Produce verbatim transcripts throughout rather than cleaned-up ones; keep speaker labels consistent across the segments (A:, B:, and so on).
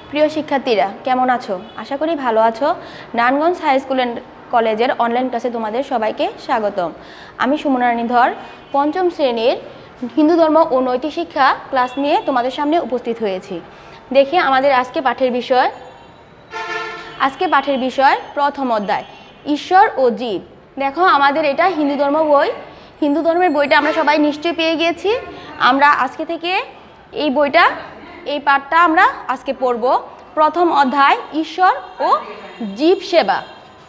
A: প্রিয় শিক্ষার্থীরা কেমন আছো? আশা করি ভালো আছো। নারায়ণগঞ্জ হাই স্কুল অ্যান্ড কলেজের অনলাইন ক্লাসে তোমাদের সবাইকে স্বাগতম। আমি সুমনা রানী ধর পঞ্চম শ্রেণীর হিন্দু ধর্ম ও নৈতিক শিক্ষা ক্লাস নিয়ে তোমাদের সামনে উপস্থিত হয়েছি। দেখি আমাদের আজকে পাঠের বিষয় আজকে পাঠের বিষয় প্রথম অধ্যায় ঈশ্বর ও জীব। দেখো আমাদের এটা হিন্দু ধর্ম বই। হিন্দু ধর্মের বইটা আমরা সবাই নিশ্চয়ই পেয়ে গিয়েছি। আমরা আজকে থেকে এই বইটা এই পাঠটা আমরা আজকে পড়ব। প্রথম অধ্যায় ঈশ্বর ও জীব সেবা।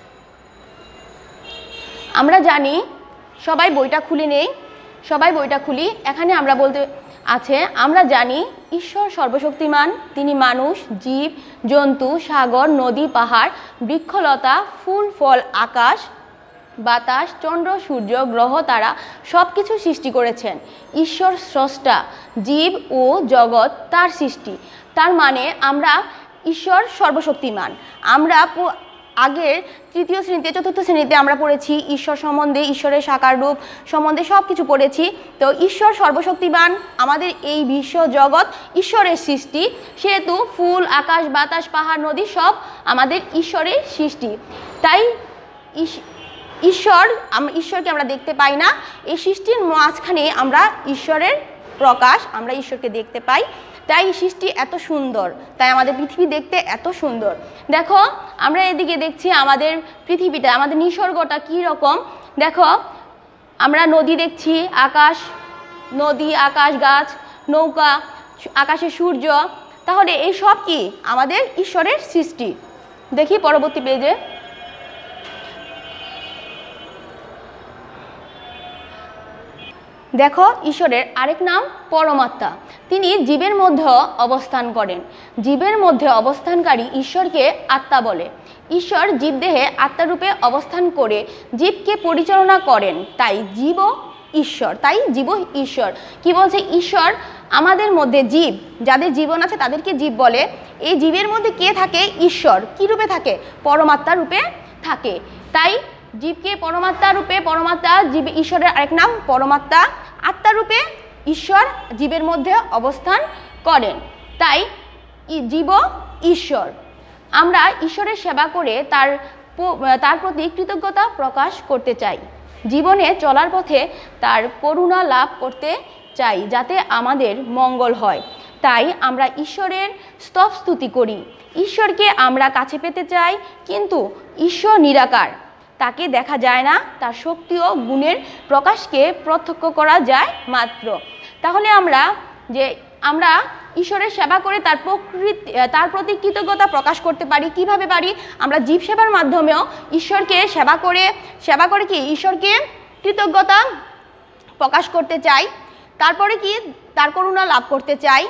A: আমরা জানি, সবাই বইটা খুলে নেই, সবাই বইটা খুলি। এখানে আমরা বলতে আছে আমরা জানি ঈশ্বর সর্বশক্তিমান, তিনি মানুষ, জীব, জন্তু, সাগর, নদী, পাহাড়, বৃক্ষলতা, ফুল ফল, আকাশ বাতাস, চন্দ্র, সূর্য, গ্রহ, তারা সব কিছু সৃষ্টি করেছেন। ঈশ্বর স্রষ্টা, জীব ও জগৎ তার সৃষ্টি। তার মানে আমরা ঈশ্বর সর্বশক্তিমান। আমরা আগের তৃতীয় শ্রেণীতে চতুর্থ শ্রেণীতে আমরা পড়েছি ঈশ্বর সম্বন্ধে, ঈশ্বরের সাকার রূপ সম্বন্ধে সব কিছু পড়েছি। তো ঈশ্বর সর্বশক্তিমান, আমাদের এই বিশ্ব জগৎ ঈশ্বরের সৃষ্টি, সেহেতু ফুল আকাশ বাতাস পাহাড় নদী সব আমাদের ঈশ্বরের সৃষ্টি। তাই ঈশ্বর ঈশ্বরকে আমরা দেখতে পাই না, এই সৃষ্টির মাঝখানে আমরা ঈশ্বরের প্রকাশ, আমরা ঈশ্বরকে দেখতে পাই। তাই সৃষ্টি এত সুন্দর, তাই আমাদের পৃথিবী দেখতে এত সুন্দর। দেখো আমরা এদিকে দেখছি আমাদের পৃথিবীটা, আমাদের নিসর্গটা কী রকম। দেখো আমরা নদী দেখছি, আকাশ, নদী আকাশ গাছ নৌকা, আকাশে সূর্য, তাহলে এই সব কি আমাদের ঈশ্বরের সৃষ্টি। দেখি পরবর্তী পেজে। দেখো ঈশ্বরের আরেক নাম পরমাত্মা। তিনি জীবের মধ্যে অবস্থান করেন। জীবের মধ্যে অবস্থানকারী ঈশ্বরকে আত্মা বলে। ঈশ্বর জীবদেহে আত্মারূপে অবস্থান করে জীবকে পরিচালনা করেন, তাই জীব ঈশ্বর, তাই জীব ঈশ্বর। কি বলছে? ঈশ্বর আমাদের মধ্যে জীব, যাদের জীবন আছে তাদেরকে জীব বলে। এই জীবের মধ্যে কে থাকে? ঈশ্বর। কি রূপে থাকে? পরমাত্মা রূপে থাকে। তাই জীবকে পরমাত্মা রূপে, পরমাত্মা জীব ঈশ্বরের আরেক নাম পরমাত্মা। আত্মা রূপে ঈশ্বর জীবের মধ্যে অবস্থান করেন, তাই জীব ঈশ্বর। আমরা ঈশ্বরের সেবা করে তার তার প্রতি কৃতজ্ঞতা প্রকাশ করতে চাই। জীবনে চলার পথে তার করুণা লাভ করতে চাই, যাতে আমাদের মঙ্গল হয়। তাই আমরা ঈশ্বরের স্তব স্তুতি করি। ঈশ্বরকে আমরা কাছে পেতে চাই, কিন্তু ঈশ্বর নিরাকার, তাকে দেখা যায় না, তার শক্তি ও গুণের প্রকাশকে প্রত্যক্ষ করা যায় মাত্র। তাহলে আমরা যে আমরা ঈশ্বরের সেবা করে তার প্রকৃতি তার প্রতি কৃতজ্ঞতা প্রকাশ করতে পারি। কিভাবে পারি? আমরা জীব সেবার মাধ্যমেও ঈশ্বরকে সেবা করে সেবা করে কি ঈশ্বরকে কৃতজ্ঞতা প্রকাশ করতে চাই। তারপরে কি তার করুণা লাভ করতে চাই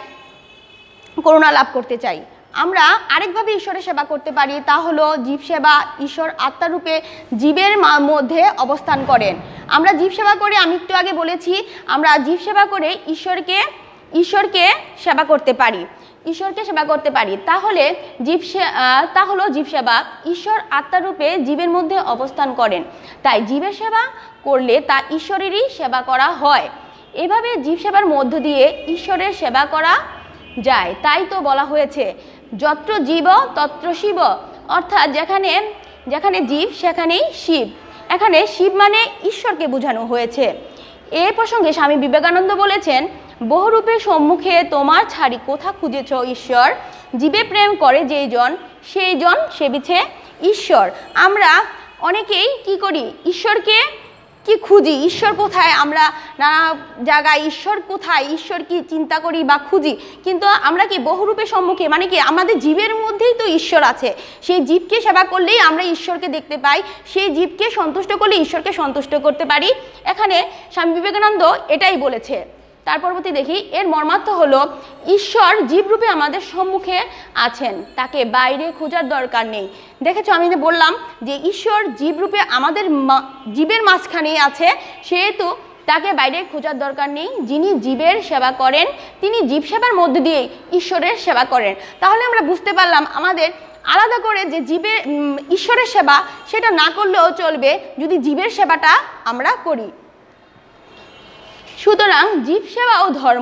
A: করুণা লাভ করতে চাই। আমরা আরেকভাবে ঈশ্বরের সেবা করতে পারি, তা হলো জীব সেবা। ঈশ্বর আত্মারূপে জীবের মধ্যে অবস্থান করেন। আমরা জীব সেবা করে, আমি একটু আগে বলেছি, আমরা জীব সেবা করে ঈশ্বরকে ঈশ্বরকে সেবা করতে পারি ঈশ্বরকে সেবা করতে পারি তাহলে জীব তা হলো জীব সেবা। ঈশ্বর আত্মারূপে জীবের মধ্যে অবস্থান করেন, তাই জীবের সেবা করলে তা ঈশ্বরেরই সেবা করা হয়। এভাবে জীব সেবার মধ্য দিয়ে ঈশ্বরের সেবা করা যায়। তাই তো বলা হয়েছে যত্র জীব তত্র শিব, অর্থাৎ যেখানে যেখানে জীব সেখানেই শিব। এখানে শিব মানে ঈশ্বরকে বোঝানো হয়েছে। এই প্রসঙ্গে স্বামী বিবেকানন্দ বলেছেন, বহুরূপের সম্মুখে তোমার ছাড়ি কোথা খুঁজেছ ঈশ্বর, জীবে প্রেম করে যেই জন সেই জন সেবিছে ঈশ্বর। আমরা অনেকেই কি করি? ঈশ্বরকে কি খুঁজি, ঈশ্বর কোথায়, আমরা নানা জায়গায় ঈশ্বর কোথায়, ঈশ্বর কি চিন্তা করি বা খুঁজি, কিন্তু আমরা কি বহুরূপের সম্মুখে, মানে কি আমাদের জীবের মধ্যেই তো ঈশ্বর আছে। সেই জীবকে সেবা করলেই আমরা ঈশ্বরকে দেখতে পাই, সেই জীবকে সন্তুষ্ট করলে ঈশ্বরকে সন্তুষ্ট করতে পারি। এখানে স্বামী বিবেকানন্দ এটাই বলেছে। তার পরবর্তী দেখি, এর মর্মার্থ হলো ঈশ্বর জীবরূপে আমাদের সম্মুখে আছেন, তাকে বাইরে খোঁজার দরকার নেই। দেখেছো, আমি বললাম যে ঈশ্বর জীবরূপে আমাদের জীবের মাঝখানেই আছে, সেহেতু তাকে বাইরে খোঁজার দরকার নেই। যিনি জীবের সেবা করেন তিনি জীব সেবার মধ্য দিয়ে ঈশ্বরের সেবা করেন। তাহলে আমরা বুঝতে পারলাম আমাদের আলাদা করে যে জীবের ঈশ্বরের সেবা সেটা না করলেও চলবে যদি জীবের সেবাটা আমরা করি। সুতরাং জীব সেবা ও ধর্ম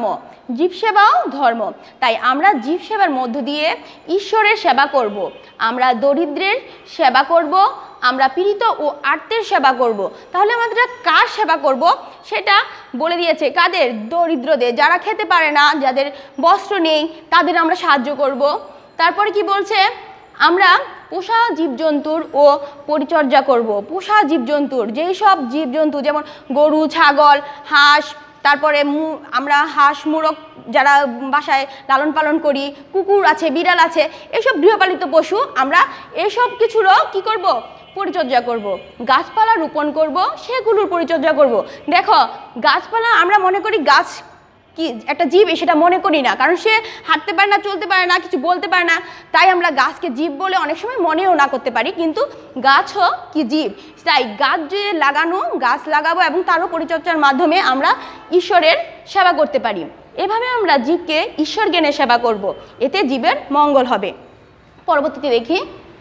A: জীব সেবাও ধর্ম। তাই আমরা জীব সেবার মধ্য দিয়ে ঈশ্বরের সেবা করব। আমরা দরিদ্রের সেবা করব, আমরা পীড়িত ও আর্তের সেবা করব। তাহলে আমাদের কার সেবা করব সেটা বলে দিয়েছে, কাদের? দরিদ্রদের, যারা খেতে পারে না, যাদের বস্ত্র নেই, তাদের আমরা সাহায্য করব। তারপরে কি বলছে? আমরা পোষা জীবজন্তুর ও পরিচর্যা করব। পোষা জীবজন্তুর, যেই সব জীবজন্তু যেমন গরু, ছাগল, হাঁস, তারপরে আমরা হাঁস মুরগ যারা বাসায় লালন পালন করি, কুকুর আছে, বিড়াল আছে, এসব গৃহপালিত পশু, আমরা এসব কিছুরও কি করব? পরিচর্যা করব। গাছপালা রোপণ করব, সেগুলোর পরিচর্যা করব। দেখো, গাছপালা আমরা মনে করি গাছ কি একটা জীব, সেটা মনে করি না, কারণ সে হাঁটতে পারে না, চলতে পারে না, কিছু বলতে পারে না, তাই আমরা গাছকে জীব বলে অনেক সময় মনেও না করতে পারি, কিন্তু গাছও কি জীব। তাই গাছ যে লাগানো, গাছ লাগাবো এবং তারও পরিচর্যার মাধ্যমে আমরা ঈশ্বরের সেবা করতে পারি। এভাবে আমরা জীবকে ঈশ্বর জ্ঞানে সেবা করব, এতে জীবের মঙ্গল হবে। পরবর্তীতে দেখি,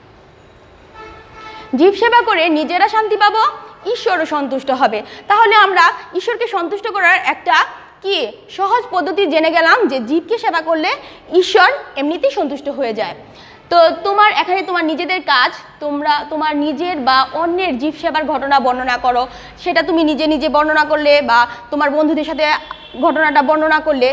A: জীব সেবা করে নিজেরা শান্তি পাবো, ঈশ্বরও সন্তুষ্ট হবে। তাহলে আমরা ঈশ্বরকে সন্তুষ্ট করার একটা কি সহজ পদ্ধতি জেনে গেলাম, যে জীবকে সেবা করলে ঈশ্বর এমনিতেই সন্তুষ্ট হয়ে যায়। তো তোমার এখানে তোমার নিজেদের কাজ, তোমরা তোমার নিজের বা অন্যের জীব সেবার ঘটনা বর্ণনা করো। সেটা তুমি নিজে নিজে বর্ণনা করলে বা তোমার বন্ধুদের সাথে ঘটনাটা বর্ণনা করলে।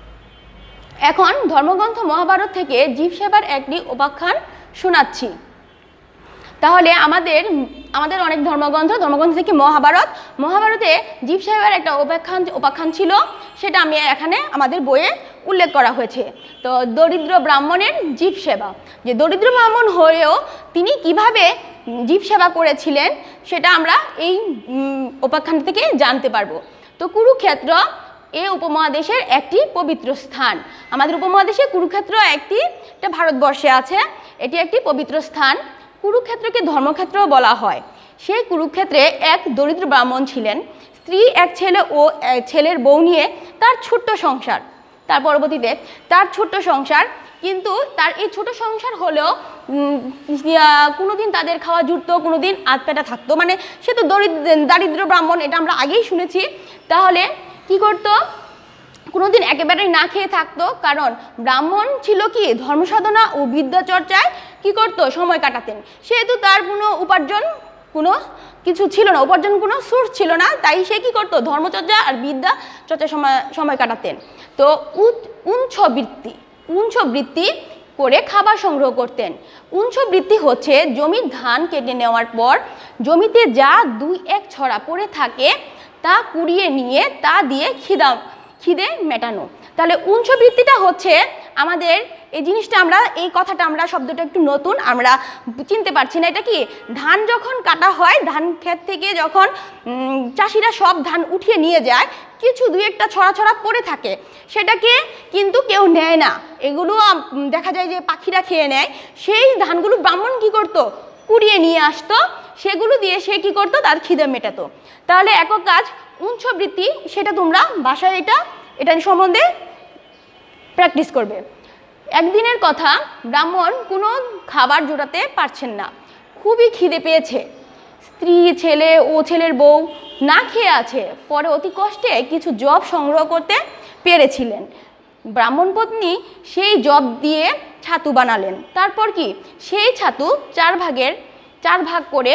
A: এখন ধর্মগ্রন্থ মহাভারত থেকে জীব সেবার একটি উপাখ্যান শোনাচ্ছি। তাহলে আমাদের আমাদের অনেক ধর্মগ্রন্থ, ধর্মগ্রন্থ থেকে মহাভারত, মহাভারতে জীব সেবার একটা উপাখ্যান উপাখ্যান ছিল, সেটা আমি এখানে আমাদের বইয়ে উল্লেখ করা হয়েছে। তো দরিদ্র ব্রাহ্মণের জীব সেবা, যে দরিদ্র ব্রাহ্মণ হয়েও তিনি কিভাবে জীব সেবা করেছিলেন সেটা আমরা এই উপাখ্যান থেকে জানতে পারবো। তো কুরুক্ষেত্র এই উপমহাদেশের একটি পবিত্র স্থান। আমাদের উপমহাদেশে কুরুক্ষেত্র একটি এটা ভারতবর্ষে আছে, এটি একটি পবিত্র স্থান। কুরুক্ষেত্রকে ধর্মক্ষেত্র বলা হয়। সেই কুরুক্ষেত্রে এক দরিদ্র ব্রাহ্মণ ছিলেন, স্ত্রী, এক ছেলে ও ছেলের বউ নিয়ে তার ছোট্ট সংসার। তার পরবর্তীতে তার ছোট্ট সংসার, কিন্তু তার এই ছোট সংসার হলেও কোনোদিন তাদের খাওয়া জুটতো, কোনোদিন আধপেটা থাকতো, মানে সে তো দরিদ্র দারিদ্র ব্রাহ্মণ, এটা আমরা আগেই শুনেছি। তাহলে কি করতো? কোনোদিন একেবারেই না খেয়ে থাকতো, কারণ ব্রাহ্মণ ছিল কি ধর্মসাধনা ও বিদ্যা চর্চায় কি করতো? সময় কাটাতেন। সেহেতু তার কোনো উপার্জন কোনো কিছু ছিল না, উপার্জন কোনো সোর্স ছিল না, তাই সে কি করতো? ধর্মচর্চা আর বিদ্যা চর্চায় সময় সময় কাটাতেন। তো উঞ্ছ বৃত্তি উঞ্ছ বৃত্তি করে খাবার সংগ্রহ করতেন। উঞ্ছ বৃত্তি হচ্ছে জমির ধান কেটে নেওয়ার পর জমিতে যা দুই এক ছড়া পড়ে থাকে তা কুড়িয়ে নিয়ে তা দিয়ে খিদা খিদে মেটানো। তাহলে উঞ্ছ বৃত্তিটা হচ্ছে আমাদের এই জিনিসটা, আমরা এই কথাটা আমরা শব্দটা একটু নতুন, আমরা চিনতে পারছি না। এটা কি? ধান যখন কাটা হয়, ধান ক্ষেত থেকে যখন চাষিরা সব ধান উঠিয়ে নিয়ে যায়, কিছু দুই একটা ছড়া ছড়া পড়ে থাকে, সেটাকে কিন্তু কেউ নেয় না, এগুলো দেখা যায় যে পাখিরা খেয়ে নেয়। সেই ধানগুলো ব্রাহ্মণ কি করতো? কুড়িয়ে নিয়ে আসতো, সেগুলো দিয়ে সে কি করতো? তার খিদে মেটাতো। তাহলে একক কাজ উঞ্ছ বৃত্তি, সেটা তোমরা বাসায় এটা এটা সম্বন্ধে প্র্যাকটিস করবে। একদিনের কথা, ব্রাহ্মণ কোনো খাবার জোটাতে পারছেন না, খুবই খিদে পেয়েছে। স্ত্রী, ছেলে ও ছেলের বউ না খেয়ে আছে। পরে অতি কষ্টে কিছু জব সংগ্রহ করতে পেরেছিলেন। ব্রাহ্মণ পত্নী সেই জব দিয়ে ছাতু বানালেন। তারপর কি? সেই ছাতু চার ভাগের চার ভাগ করে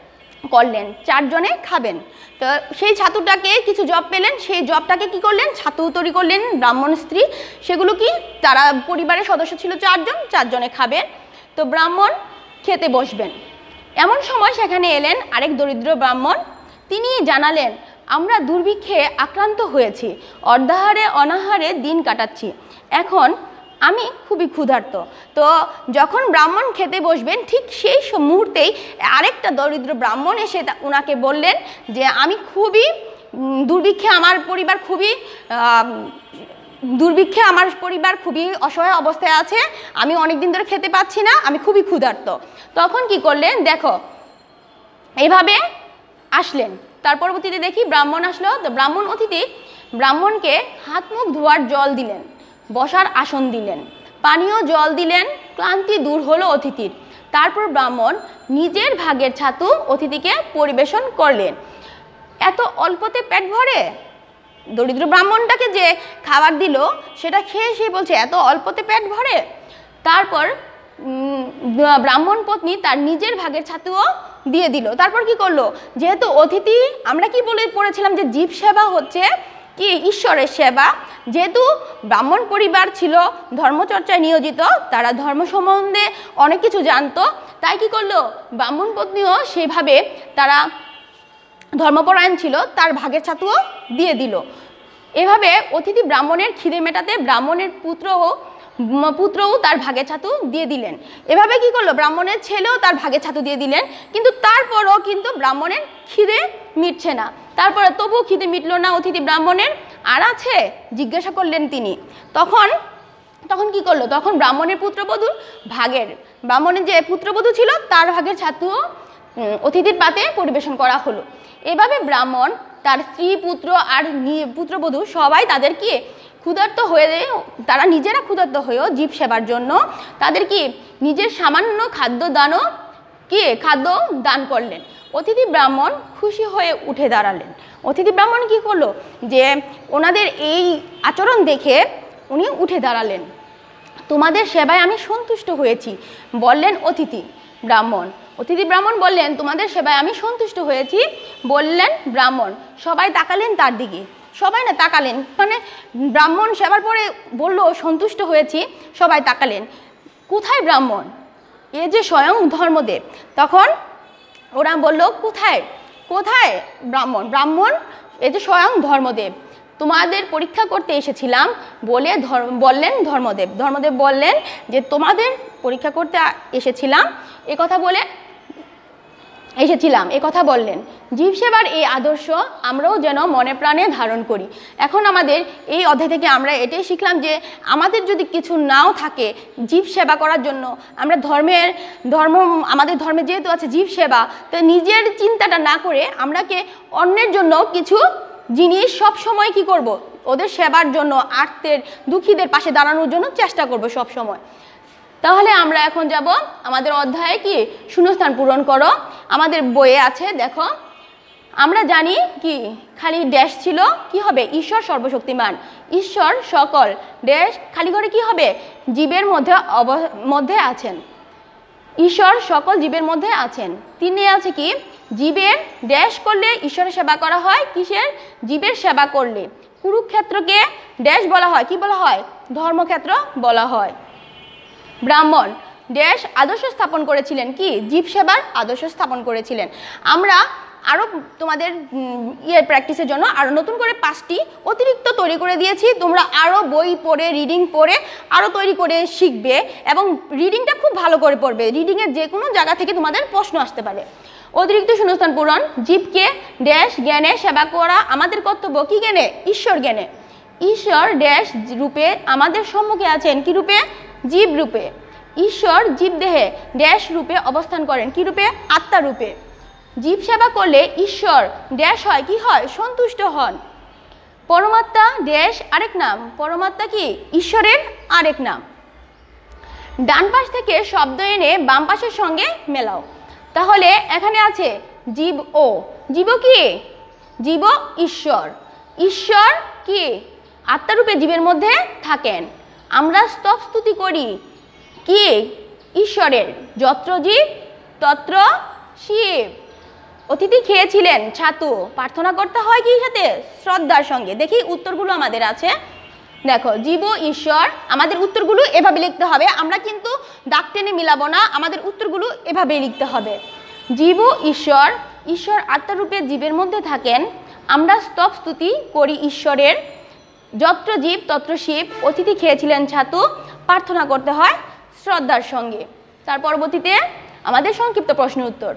A: করলেন, চারজনে খাবেন। তো সেই ছাতুটাকে কিছু জব পেলেন, সেই জবটাকে কি করলেন? ছাতু তৈরি করলেন ব্রাহ্মণ স্ত্রী। সেগুলো কি? তারা পরিবারের সদস্য ছিল চারজন, চারজনে খাবেন। তো ব্রাহ্মণ খেতে বসবেন, এমন সময় সেখানে এলেন আরেক দরিদ্র ব্রাহ্মণ। তিনি জানালেন, আমরা দুর্ভিক্ষে আক্রান্ত হয়েছি, অর্ধাহারে অনাহারে দিন কাটাচ্ছি, এখন আমি খুবই ক্ষুধার্ত। তো যখন ব্রাহ্মণ খেতে বসবেন, ঠিক সেই মুহূর্তেই আরেকটা দরিদ্র ব্রাহ্মণ এসে ওনাকে বললেন যে আমি খুবই দুর্ভিক্ষে, আমার পরিবার খুবই দুর্ভিক্ষে আমার পরিবার খুবই অসহায় অবস্থায় আছে, আমি অনেক দিন ধরে খেতে পাচ্ছি না, আমি খুবই ক্ষুধার্ত। তখন কি করলেন? দেখো, এইভাবে আসলেন। তার পরবর্তীতে দেখি ব্রাহ্মণ আসলো। তো ব্রাহ্মণ অতিথি ব্রাহ্মণকে হাত মুখ ধোয়ার জল দিলেন, বসার আসন দিলেন, পানীয় জল দিলেন, ক্লান্তি দূর হলো অতিথির। তারপর ব্রাহ্মণ নিজের ভাগের ছাতু অতিথিকে পরিবেশন করলেন। এত অল্পতে পেট ভরে? দরিদ্র ব্রাহ্মণটাকে যে খাবার দিল সেটা খেয়ে সে বলছে এত অল্পতে পেট ভরে। তারপর ব্রাহ্মণ পত্নী তার নিজের ভাগের ছাতুও দিয়ে দিল। তারপর কি করলো, যেহেতু অতিথি, আমরা কি বলে পড়েছিলাম যে জীব সেবা হচ্ছে কি ঈশ্বরের সেবা, যেহেতু ব্রাহ্মণ পরিবার ছিল ধর্মচর্চায় নিয়োজিত, তারা ধর্ম সম্বন্ধে অনেক কিছু জানতো, তাই কি করলো ব্রাহ্মণ পত্নীও সেভাবে তারা ধর্মপরায়ণ ছিল, তার ভাগের ছাতুও দিয়ে দিল। এভাবে অতিথি ব্রাহ্মণের খিদে মেটাতে ব্রাহ্মণের পুত্রও পুত্রও তার ভাগের ছাতু দিয়ে দিলেন। এভাবে কি করলো, ব্রাহ্মণের ছেলেও তার ভাগের ছাতু দিয়ে দিলেন, কিন্তু তারপরও কিন্তু ব্রাহ্মণের খিদে মিটছে না। তারপরে তবুও খিদে মিটল না অতিথি ব্রাহ্মণের, আর আছে জিজ্ঞাসা করলেন তিনি। তখন তখন কি করলো, তখন ব্রাহ্মণের পুত্রবধূর ভাগের, ব্রাহ্মণের যে পুত্রবধূ ছিল তার ভাগের ছাতুও অতিথির পাতে পরিবেশন করা হলো। এভাবে ব্রাহ্মণ তার স্ত্রী, পুত্র আর পুত্রবধূ সবাই তাদের কি ক্ষুধার্ত হয়ে, তারা নিজেরা ক্ষুধার্ত হয়েও জীব সেবার জন্য তাদের কি নিজের সামান্য খাদ্য দানও কি খাদ্য দান করলেন। অতিথি ব্রাহ্মণ খুশি হয়ে উঠে দাঁড়ালেন। অতিথি ব্রাহ্মণ কি করলো, যে ওনাদের এই আচরণ দেখে উনি উঠে দাঁড়ালেন। তোমাদের সেবায় আমি সন্তুষ্ট হয়েছি, বললেন অতিথি ব্রাহ্মণ। অতিথি ব্রাহ্মণ বললেন তোমাদের সেবায় আমি সন্তুষ্ট হয়েছি, বললেন ব্রাহ্মণ। সবাই তাকালেন তার দিকে, সবাই না তাকালেন, মানে ব্রাহ্মণ সেবার পরে বলল সন্তুষ্ট হয়েছি, সবাই তাকালেন। কোথায় ব্রাহ্মণ, এ যে স্বয়ং ধর্মদেব। তখন ওরা বলল কোথায় কোথায় ব্রাহ্মণ, ব্রাহ্মণ এ যে স্বয়ং ধর্মদেব, তোমাদের পরীক্ষা করতে এসেছিলাম বলে বললেন ধর্মদেব। ধর্মদেব বললেন যে তোমাদের পরীক্ষা করতে এসেছিলাম এ কথা বলে এসেছিলাম এ কথা বললেন। জীব সেবার এই আদর্শ আমরাও যেন মনে প্রাণে ধারণ করি। এখন আমাদের এই অধ্যায় থেকে আমরা এটাই শিখলাম যে আমাদের যদি কিছু নাও থাকে জীব সেবা করার জন্য, আমরা ধর্মের ধর্ম আমাদের ধর্মে যেহেতু আছে জীব সেবা, তো নিজের চিন্তাটা না করে আমরাকে অন্যের জন্য কিছু জিনিস সব সময় কি করব, ওদের সেবার জন্য, আর্তের দুঃখীদের পাশে দাঁড়ানোর জন্য চেষ্টা করব সব সময়। তাহলে আমরা এখন যাব আমাদের অধ্যায়ে কি শূন্যস্থান পূরণ করো। আমাদের বইয়ে আছে, দেখো আমরা জানি কি খালি ড্যাশ ছিল, কি হবে ঈশ্বর সর্বশক্তিমান, ঈশ্বর সকল ড্যাশ খালি ঘরে কি হবে জীবের মধ্যে অব মধ্যে আছেন, ঈশ্বর সকল জীবের মধ্যে আছেন। তিনি আছে কি জীবের ড্যাশ করলে ঈশ্বরের সেবা করা হয়, কিসের জীবের সেবা করলে। কুরুক্ষেত্রকে ড্যাশ বলা হয়, কি বলা হয় ধর্মক্ষেত্র বলা হয়। ব্রাহ্মণ ড্যাশ আদর্শ স্থাপন করেছিলেন, কি জীব সেবার আদর্শ স্থাপন করেছিলেন। আমরা আরও তোমাদের ইয়ের প্র্যাকটিসের জন্য আরও নতুন করে পাঁচটি অতিরিক্ত তৈরি করে দিয়েছি, তোমরা আরও বই পড়ে রিডিং পড়ে আরও তৈরি করে শিখবে এবং রিডিংটা খুব ভালো করে পড়বে। রিডিংয়ের যে কোনো জায়গা থেকে তোমাদের প্রশ্ন আসতে পারে। অতিরিক্ত শূন্যস্থান পূরণ, জীবকে ড্যাশ জ্ঞানে সেবা করা আমাদের কর্তব্য, কি জ্ঞানে ঈশ্বর জ্ঞানে। ঈশ্বর ড্যাশ রূপে আমাদের সম্মুখে আছেন, কি রূপে জীব রূপে। ঈশ্বর জীব দেহে ড্যাশ রূপে অবস্থান করেন, কি রূপে আত্মা রূপে। জীব সেবা করলে ঈশ্বর ড্যাশ হয়, কি হয় সন্তুষ্ট হন। পরমাত্মা ড্যাশ আরেক নাম, পরমাত্মা কি ঈশ্বরের আরেক নাম। ডান পাশ থেকে শব্দ এনে বাম পাশের সঙ্গে মেলাও। তাহলে এখানে আছে জীব ও, জীব কি জীব ঈশ্বর, ঈশ্বর কি আত্মারূপে জীবের মধ্যে থাকেন। আমরা স্তব স্তুতি করি কি ঈশ্বরের, যত্র জীব তত্র শিব। অতিথি খেয়েছিলেন ছাতু, প্রার্থনা করতে হয় কি সাথে শ্রদ্ধার সঙ্গে। দেখি উত্তরগুলো আমাদের আছে, দেখো জীব ঈশ্বর, আমাদের উত্তরগুলো এভাবে লিখতে হবে, আমরা কিন্তু দাগ টেনে মিলাবো না, আমাদের উত্তরগুলো এভাবেই লিখতে হবে। জীব ঈশ্বর, ঈশ্বর আত্মারূপে জীবের মধ্যে থাকেন, আমরা স্তব স্তুতি করি ঈশ্বরের, যত্র জীব তত্র শিব। অতিথি খেয়েছিলেন ছাতু, প্রার্থনা করতে হয় শ্রদ্ধার সঙ্গে। তার পরবর্তীতে আমাদের সংক্ষিপ্ত প্রশ্ন উত্তর,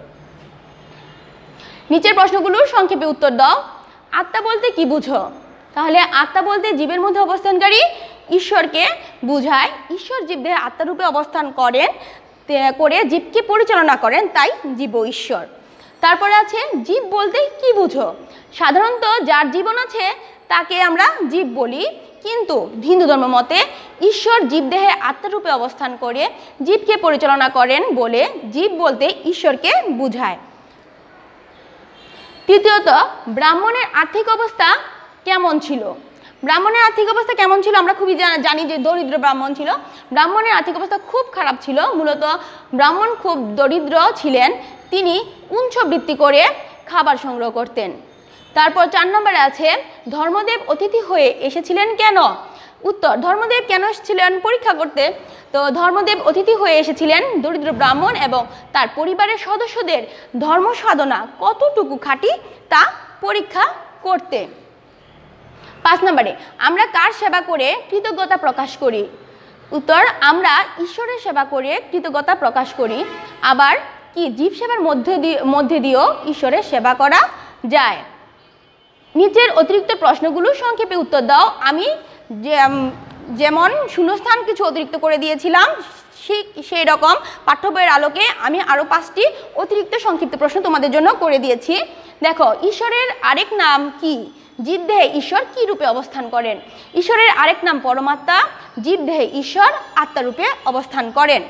A: নিচের প্রশ্নগুলোর সংক্ষেপে উত্তর দাও। আত্মা বলতে কি বুঝো? তাহলে আত্মা বলতে জীবের মধ্যে অবস্থানকারী ঈশ্বরকে বুঝায়। ঈশ্বর জীবদেহে আত্মারূপে অবস্থান করেন করে জীবকে পরিচালনা করেন, তাই জীব ঈশ্বর। তারপরে আছে জীব বলতে কি বুঝো? সাধারণত যার জীবন আছে তাকে আমরা জীব বলি, কিন্তু হিন্দু ধর্ম মতে ঈশ্বর জীবদেহে আত্মারূপে অবস্থান করে জীবকে পরিচালনা করেন বলে জীব বলতে ঈশ্বরকে বুঝায়। তৃতীয়ত, ব্রাহ্মণের আর্থিক অবস্থা কেমন ছিল? ব্রাহ্মণের আর্থিক অবস্থা কেমন ছিল? আমরা খুবই জানি যে দরিদ্র ব্রাহ্মণ ছিল। ব্রাহ্মণের আর্থিক অবস্থা খুব খারাপ ছিল। মূলত ব্রাহ্মণ খুব দরিদ্র ছিলেন। তিনি উৎসবৃত্তি করে খাবার সংগ্রহ করতেন। তারপর চার নম্বরে আছে ধর্মদেব অতিথি হয়ে এসেছিলেন কেন? উত্তর, ধর্মদেব কেন এসেছিলেন পরীক্ষা করতে। তো ধর্মদেব অতিথি হয়ে এসেছিলেন দরিদ্র ব্রাহ্মণ এবং তার পরিবারের সদস্যদের ধর্ম সাধনা কতটুকু খাঁটি তা পরীক্ষা করতে। পাঁচ নম্বরে আমরা কার সেবা করে কৃতজ্ঞতা প্রকাশ করি? উত্তর, আমরা ঈশ্বরের সেবা করে কৃতজ্ঞতা প্রকাশ করি। আবার কি জীব সেবার মধ্যে দিয়ে মধ্যে দিয়েও ঈশ্বরের সেবা করা যায়? নিচের অতিরিক্ত প্রশ্নগুলো সংক্ষেপে উত্তর দাও। আমি যে যেমন শূন্যস্থান কিছু অতিরিক্ত করে দিয়েছিলাম, সেই রকম পাঠ্য বইয়ের আলোকে আমি আরও পাঁচটি অতিরিক্ত সংক্ষিপ্ত প্রশ্ন তোমাদের জন্য করে দিয়েছি। দেখো, ঈশ্বরের আরেক নাম কি? জীবদেহে ঈশ্বর কি রূপে অবস্থান করেন? ঈশ্বরের আরেক নাম পরমাত্মা। জীবদেহে ঈশ্বর আত্মারূপে অবস্থান করেন।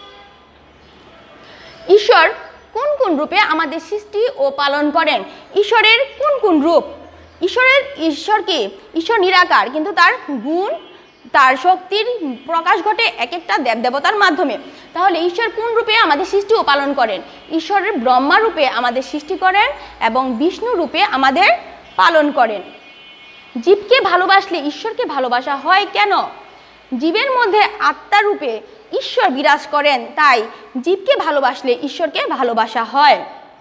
A: ঈশ্বর কোন কোন রূপে আমাদের সৃষ্টি ও পালন করেন? ঈশ্বরের কোন কোন রূপ? ঈশ্বরের ঈশ্বর কি? ঈশ্বর নিরাকার, কিন্তু তার গুণ, তার শক্তির প্রকাশ ঘটে এক একটা দেবদেবতার মাধ্যমে। তাহলে ঈশ্বর কোন রূপে আমাদের সৃষ্টি ও পালন করেন? ঈশ্বরের ব্রহ্মা রূপে আমাদের সৃষ্টি করেন এবং বিষ্ণু রূপে আমাদের পালন করেন। জীবকে ভালোবাসলে ঈশ্বরকে ভালোবাসা হয় কেন? জীবের মধ্যে আত্মা রূপে ঈশ্বর বিরাজ করেন, তাই জীবকে ভালোবাসলে ঈশ্বরকে ভালোবাসা হয়।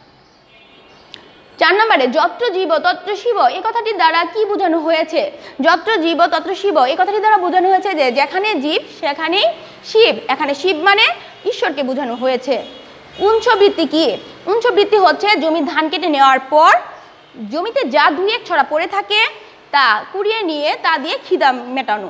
A: চার নম্বরে যত্র জীব তত্র শিব এই কথাটির দ্বারা কি বোঝানো হয়েছে? যত্র জীব তত্র শিব এই কথাটির দ্বারা বোঝানো হয়েছে যে যেখানে জীব সেখানেই শিব। এখানে শিব মানে ঈশ্বরকে বোঝানো হয়েছে। উৎসবৃত্তি কি? উৎসবৃত্তি হচ্ছে জমির ধান কেটে নেওয়ার পর জমিতে যা দুই এক ছড়া পড়ে থাকে তা কুড়িয়ে নিয়ে তা দিয়ে খিদা মেটানো।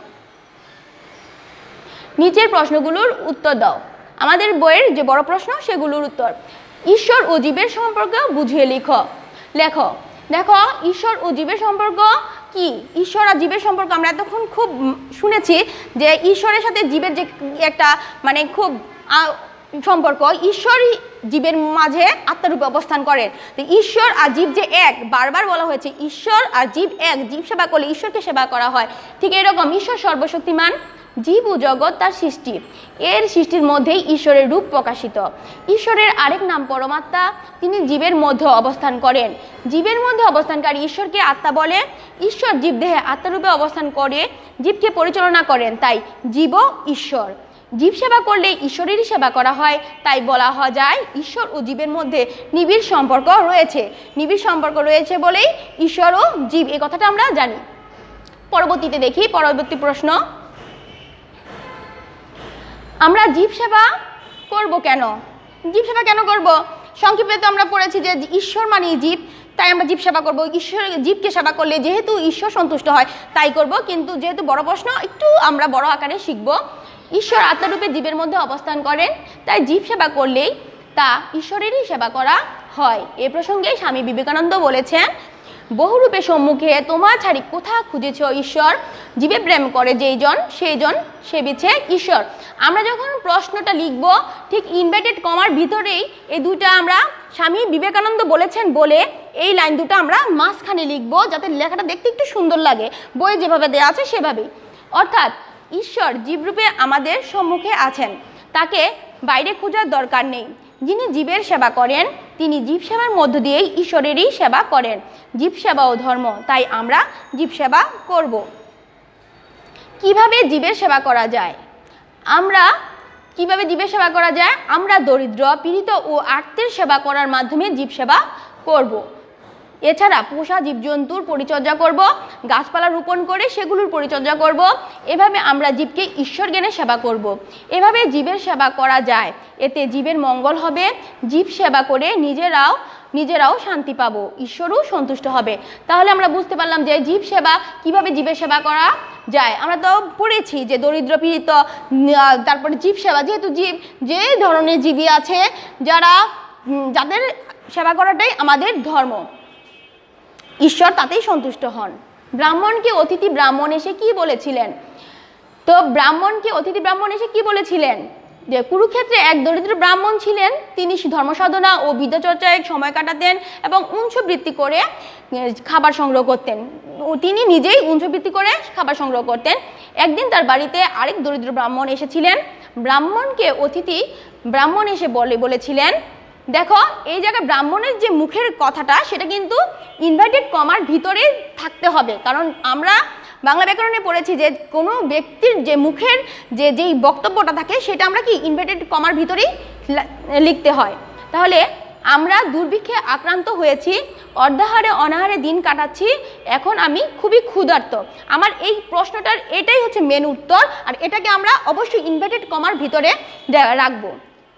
A: নিচের প্রশ্নগুলোর উত্তর দাও। আমাদের বইয়ের যে বড় প্রশ্ন সেগুলোর উত্তর। ঈশ্বর ও জীবের সম্পর্ক বুঝিয়ে লিখো। লেখো। দেখো, ঈশ্বর ও জীবের সম্পর্ক কি? ঈশ্বর আর জীবের সম্পর্ক আমরা এতক্ষণ খুব শুনেছি যে ঈশ্বরের সাথে জীবের যে একটা মানে খুব সম্পর্ক, ঈশ্বরই জীবের মাঝে আত্মারূপে অবস্থান করেন। তো ঈশ্বর আর জীব যে এক, বারবার বলা হয়েছে ঈশ্বর আর জীব এক। জীব সেবা করলে ঈশ্বরকে সেবা করা হয়। ঠিক এরকম ঈশ্বর সর্বশক্তিমান, জীব ও জগৎ তার সৃষ্টি। এর সৃষ্টির মধ্যেই ঈশ্বরের রূপ প্রকাশিত। ঈশ্বরের আরেক নাম পরমাত্মা। তিনি জীবের মধ্যে অবস্থান করেন। জীবের মধ্যে অবস্থানকারী ঈশ্বরকে আত্মা বলে। ঈশ্বর জীবদেহে আত্মারূপে অবস্থান করে জীবকে পরিচালনা করেন, তাই জীব ঈশ্বর। জীব সেবা করলে ঈশ্বরেরই সেবা করা হয়, তাই বলা যায় ঈশ্বর ও জীবের মধ্যে নিবিড় সম্পর্ক রয়েছে। নিবিড় সম্পর্ক রয়েছে বলেই ঈশ্বর ও জীব, এই কথাটা আমরা জানি। পরবর্তীতে দেখি পরবর্তী প্রশ্ন। আমরা জীব সেবা করব কেন? জীব সেবা কেন করব? সংক্ষেপে তো আমরা পড়েছি যে ঈশ্বর মানে জীব, তাই আমরা জীব সেবা করব। ঈশ্বর জীবকে সেবা করলে যেহেতু ঈশ্বর সন্তুষ্ট হয় তাই করব। কিন্তু যেহেতু বড় প্রশ্ন, একটু আমরা বড় আকারে শিখব। ঈশ্বর আত্মারূপে জীবের মধ্যে অবস্থান করেন, তাই জীব সেবা করলেই তা ঈশ্বরেরই সেবা করা হয়। এ প্রসঙ্গে স্বামী বিবেকানন্দ বলেছেন, বহুরূপে সম্মুখে তোমার ছাড়ি কোথা খুঁজেছ ঈশ্বর, জীবে প্রেম করে যেই জন সেই জন সেবিছে ঈশ্বর। আমরা যখন প্রশ্নটা লিখব ঠিক ইনভার্টেড কমার ভিতরেই এই দুইটা আমরা স্বামী বিবেকানন্দ বলেছেন বলে এই লাইন দুটো আমরা মাঝখানে লিখব, যাতে লেখাটা দেখতে একটু সুন্দর লাগে। বইয়ে যেভাবে দেওয়া আছে সেভাবেই। অর্থাৎ ঈশ্বর জীবরূপে আমাদের সম্মুখে আছেন, তাকে বাইরে খোঁজার দরকার নেই। যিনি জীবের সেবা করেন তিনি জীব সেবার মধ্য দিয়েই ঈশ্বরেরই সেবা করেন। জীব সেবা ও ধর্ম, তাই আমরা জীব সেবা করব। কিভাবে জীবের সেবা করা যায়? আমরা কিভাবে জীবের সেবা করা যায়? আমরা দরিদ্র, পীড়িত ও আর্তের সেবা করার মাধ্যমে জীব সেবা করব। এছাড়া পোষা জীবজন্তুর পরিচর্যা করব, গাছপালা রোপণ করে সেগুলোর পরিচর্যা করব। এভাবে আমরা জীবকে ঈশ্বর জ্ঞানে সেবা করব। এভাবে জীবের সেবা করা যায়, এতে জীবের মঙ্গল হবে। জীব সেবা করে নিজেরাও নিজেরাও শান্তি পাবো, ঈশ্বরও সন্তুষ্ট হবে। তাহলে আমরা বুঝতে পারলাম যে জীব সেবা কিভাবে জীবের সেবা করা যায়। আমরা তো পড়েছি যে দরিদ্র, পীড়িত, তারপরে জীব সেবা, যেহেতু জীব যে ধরনের জীবী আছে যারা যাদের সেবা করাটাই আমাদের ধর্ম, ঈশ্বর তাতেই সন্তুষ্ট হন। ব্রাহ্মণকে অতিথি ব্রাহ্মণ এসে কি বলেছিলেন? তো ব্রাহ্মণকে অতিথি ব্রাহ্মণ এসে কি বলেছিলেন? যে কুরুক্ষেত্রে এক দরিদ্র ব্রাহ্মণ ছিলেন, তিনি ধর্মসাধনা ও বিদ্যাচর্চায় সময় কাটাতেন এবং উৎসবৃত্তি করে খাবার সংগ্রহ করতেন। তিনি নিজেই উৎসবৃত্তি করে খাবার সংগ্রহ করতেন। একদিন তার বাড়িতে আরেক দরিদ্র ব্রাহ্মণ এসেছিলেন। ব্রাহ্মণকে অতিথি ব্রাহ্মণ এসে বলে বলেছিলেন, দেখো এই জায়গায় ব্রাহ্মণের যে মুখের কথাটা সেটা কিন্তু ইনভার্টেড কমার ভিতরে থাকতে হবে, কারণ আমরা বাংলা ব্যাকরণে পড়েছি যে কোনো ব্যক্তির যে মুখের যে যেই বক্তব্যটা থাকে সেটা আমরা কি ইনভার্টেড কমার ভিতরেই লিখতে হয়। তাহলে আমরা দুর্ভিক্ষে আক্রান্ত হয়েছি, অর্ধাহারে অনাহারে দিন কাটাচ্ছি, এখন আমি খুবই ক্ষুধার্ত। আমার এই প্রশ্নটার এটাই হচ্ছে মেন উত্তর, আর এটাকে আমরা অবশ্যই ইনভার্টেড কমার ভিতরে রাখবো।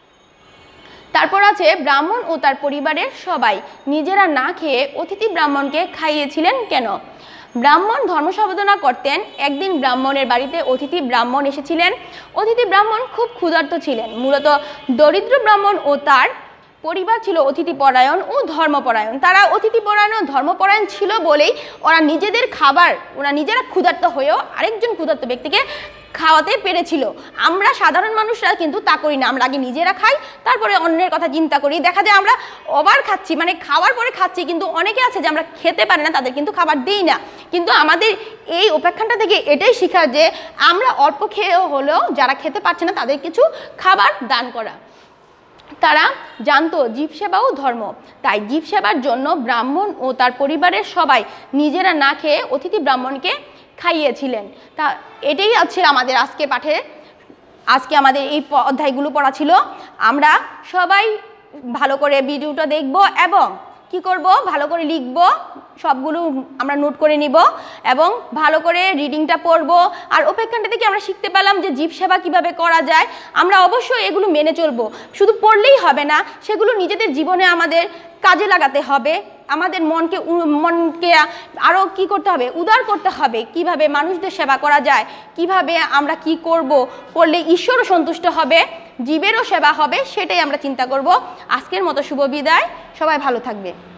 A: তারপর আছে ব্রাহ্মণ ও তার পরিবারের সবাই নিজেরা না খেয়ে অতিথি ব্রাহ্মণকে খাইয়েছিলেন কেন? ব্রাহ্মণ ধর্মসাধনা করতেন। একদিন ব্রাহ্মণের বাড়িতে অতিথি ব্রাহ্মণ এসেছিলেন। অতিথি ব্রাহ্মণ খুব ক্ষুধার্ত ছিলেন। মূলত দরিদ্র ব্রাহ্মণ ও তার পরিবার ছিল অতিথিপরায়ণ ও ধর্মপরায়ণ। তারা অতিথিপরায়ণ ও ধর্মপরায়ণ ছিল বলেই ওরা নিজেদের খাবার ওরা নিজেরা ক্ষুধার্ত হয়েও আরেকজন ক্ষুধার্ত ব্যক্তিকে খাওয়াতে পেরেছিল। আমরা সাধারণ মানুষরা কিন্তু তা করি না, আমরা আগে নিজেরা খাই, তারপরে অন্যের কথা চিন্তা করি। দেখা যায় আমরা ওভার খাচ্ছি, মানে খাওয়ার পরে খাচ্ছি, কিন্তু অনেকে আছে যে আমরা খেতে পারি না, তাদের কিন্তু খাবার দিই না। কিন্তু আমাদের এই উপাখ্যানটা থেকে এটাই শেখা যে আমরা অল্প খেয়েও হলেও যারা খেতে পারছে না তাদের কিছু খাবার দান করা। তারা জানতো জীবসেবাও ধর্ম, তাই জীবসেবার জন্য ব্রাহ্মণ ও তার পরিবারের সবাই নিজেরা না খেয়ে অতিথি ব্রাহ্মণকে খাইয়েছিলেন। তা এটাই হচ্ছে আমাদের আজকে পাঠে আজকে আমাদের এই অধ্যায়গুলো পড়া ছিল। আমরা সবাই ভালো করে ভিডিওটা দেখব এবং কি করব, ভালো করে লিখব, সবগুলো আমরা নোট করে নিব এবং ভালো করে রিডিংটা পড়ব। আর উপাখ্যানটা থেকে আমরা শিখতে পেলাম যে জীবসেবা কিভাবে করা যায়। আমরা অবশ্যই এগুলো মেনে চলব, শুধু পড়লেই হবে না, সেগুলো নিজেদের জীবনে আমাদের কাজে লাগাতে হবে। আমাদের মনকে মনকে আরও কি করতে হবে, উদার করতে হবে, কিভাবে মানুষদের সেবা করা যায়, কিভাবে আমরা কি করব, করলে ঈশ্বরও সন্তুষ্ট হবে, জীবেরও সেবা হবে, সেটাই আমরা চিন্তা করব। আজকের মতো শুভ বিদায়, সবাই ভালো থাকবে।